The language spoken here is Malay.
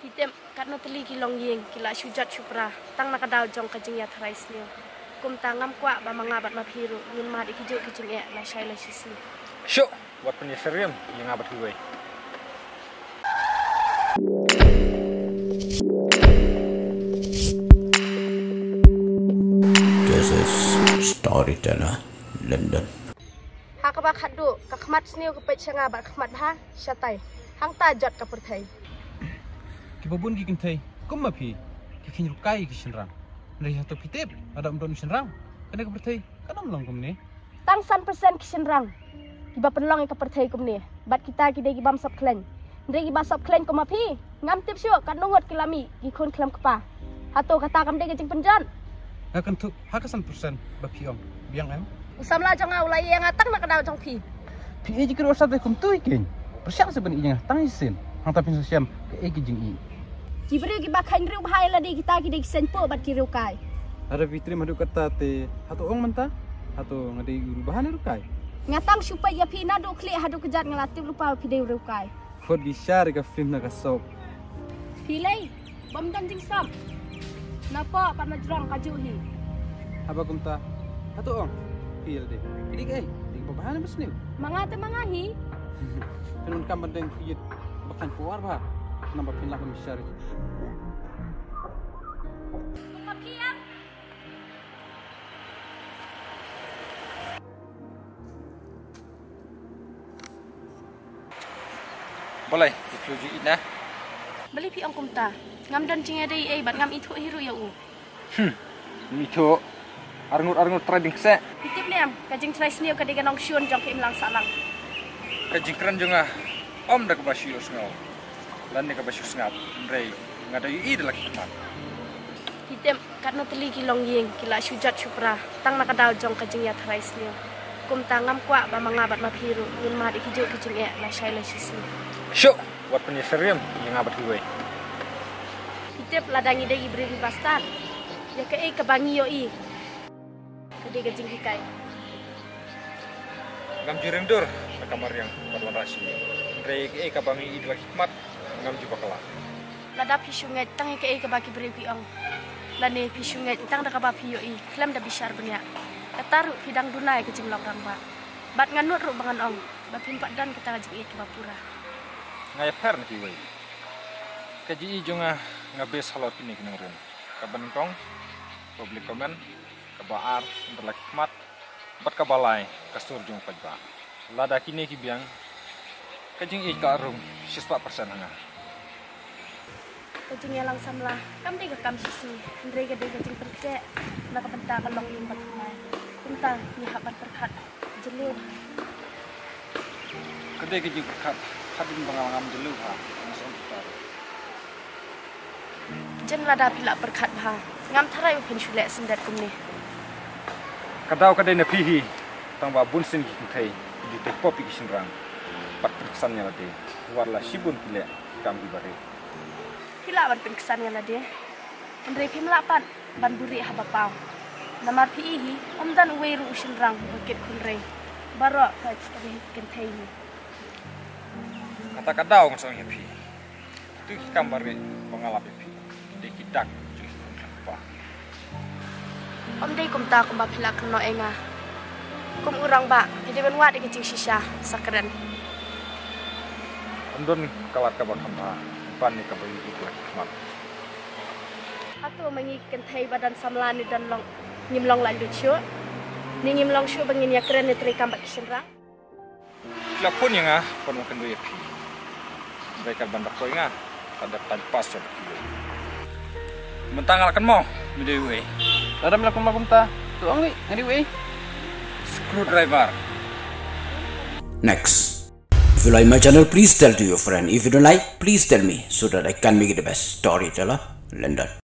Pitem kat no teli kilong yeng kila syujat syupra tang nakadau jong kajing ya tharai snil kum tangam kwa ba mangabat maphiru ngin ma dikijo kijing e la shaila sisni Syo wat penyeserium yang ngabat gue This is Storyteller London. Hakaba khadu ka khmat snil ka pet changa ba khmat ha shatai hang ta jot ka perthai Kibabun gikin thai kumma phi kikin rukai kishinrang nari hato pitep ada umdon kishinrang kana ka perthai kanam long kumne tang 100% kishinrang kiba penlong ka perthai kumne bat kita ki dei bam sap klen ndei ba sap klen kuma phi ngam tip syo kan nongot kilami ki khon klam kpa hato kata kam dei jing penjan akan tu hakasan persen ba phi om biang em usamla jong au lai yang atang nak dau jong phi phi e jikir wasat kum tu ikin persiap seben ijang tang isin hang tapin sosiam ke e kijing i Kibri ki ba khain riu bhai la di kita ki dei sen po bat ki riu kai ada fitri madu kata te hato ong menta hato ngadi guru bahan rukai ngatang supaya ya phi na do kli hadu kejat ngelatip lupa phi dei riu kai khod gi share ka film na ka sok phi lei bom dan jing sam napa pa na jrong ka ju hi aba kumta hato ong feel de kidi kai di bahan besniu mangate mangahi penun kam bandeng piyet bakan kuar ba nambah pinlah kami share boleh dituju ina beli pi ong kumta ngam dan cing dei bat ngam itu hiru ya u mito arngut trading se pitip nem kajing trai sneu ka dei ganong syun jong ke imlang salang kajingkran jonga om dak basyu sngaw lan ne ka basyu sngat rei ngada yi id laki mat pitip kat no teli kilong yeng kila syujat syupra tang nakadau jong kajing ya trai sneu kum tangam kwa ba mangabat maphiru ngin ma dikijo kijing e la shaila sisni Syo wat penyeserium yang ngabat gue Pitip ladangi dei ibri bastan ya ke e kabangi yo i kede kajing hikai ngam jureng dur na kamar yang padwan rasi rei ke kabangi id laki mat ngam juba kala lada pisunget tang ke e kabaki bri piong lane pisunget tang da kabapi yo i klam da bishar benya kataru hidang dunai ke jimlok ramba bat nganut ru bangan ong ba pimpak dan kita kajing e kebapura ngaya per naki wei kaji jonga ngabes halot ini kinang ren kaban kong public comment kabaar berlaki mat bat kabalai kasur jong pajba lada kini ki biang kajing i karung 100% hanga kajing yalang samla kam dei kam sisi ndrei ga dei kajing perce na kabenta kalong lim bat mai kunta ni habat perkat jelu kedai kajing kat hadin bangam jelu ha masuk tar jen lada pila perkat bha ngam tharai pin shule sendat kumni kadau kadai na pihi tang ba bunsin ki thai di te popi ki sinrang pat perkesan nya lade warla sibun kile kam di bare pila ban pin kesan ngala de ndrei pim lapan ban buri ha bapau namar pi hi omdan weiru sinrang bukit kunrei baro ka kadi ken thai ni kata kadau ngasong pi tu kambar pengalap pi de kidak apa om dei kum ta kum ba phila kno enga kum urang ba ide ben wa de kicing shisha sakren ondon kalat ka bakamba pan ni ka bayi itu mat atu mangi ken thai badan samlani dan long ngimlong lan duchu ni ngimlong shu bangin ya kren ni tri kam ba kisra la pun yang pon makan duit pi mereka bandak ko nga ada tanpas so mentangal kan mo midewe ada melakukan makumta tuang ni ngadi we screwdriver Next. If you like my channel, please tell to your friend. If you don't like, please tell me so that I can make it the best storyteller London.